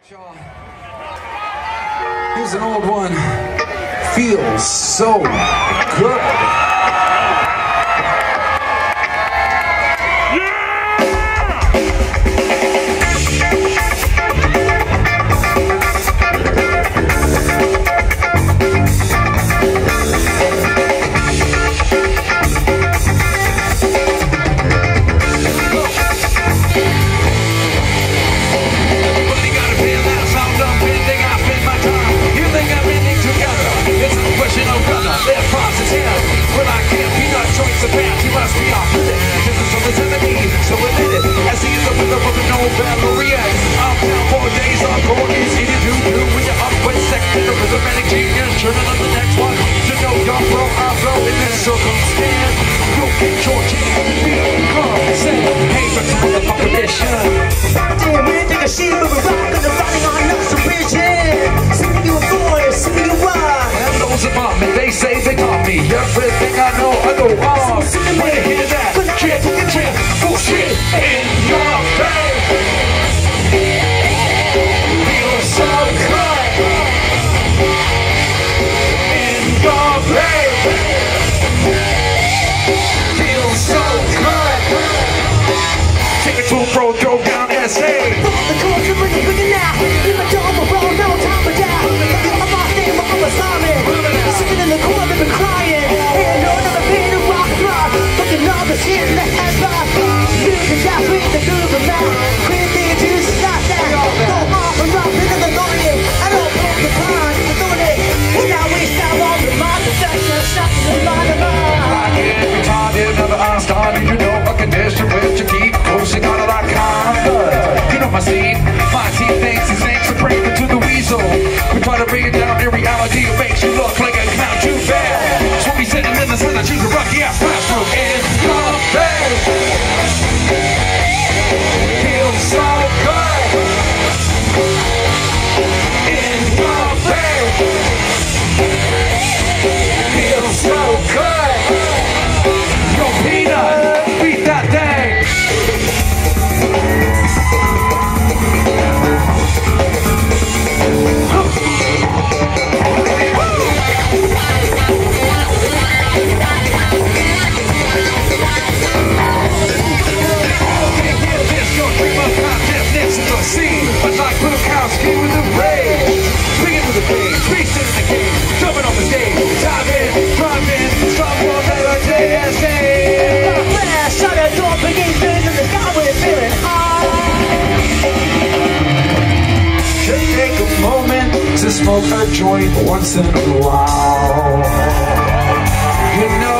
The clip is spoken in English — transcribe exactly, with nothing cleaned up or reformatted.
Here's an old one. Feels so good. They say they taught me everything I know. I go on. When you hear that, trip, trip, bullshit in your face. Feel so good in your face. Feel so good. Take it to a bro, throw down S A. The chords are bringing, bringing now. In my dome, we're rolling, no time for down. I'm off there, I'm a zombie. Sitting in the corner, been crying. Ain't no never been a rock rock. Looking all the shit in the headlock. Music got me the groove of man. Queen thing to do is not that. Go off and rock into the morning. I don't poke the pond, the doing it. When I waste out all the my perfection, shot in the line of mine. I get retarded, never understand. You know a condition which you keep coasting on that kind of. You know my scene, my team thinks his name's supreme to the weasel. We try to bring it down in reality, it makes you look like a clown too bad. So we sitting in the sun and choose a rocky ass classroom in your bed. Feels so good in your bed. Feels so good. Yo, Peanut, beat that thing. To smoke a joint once in a while. You know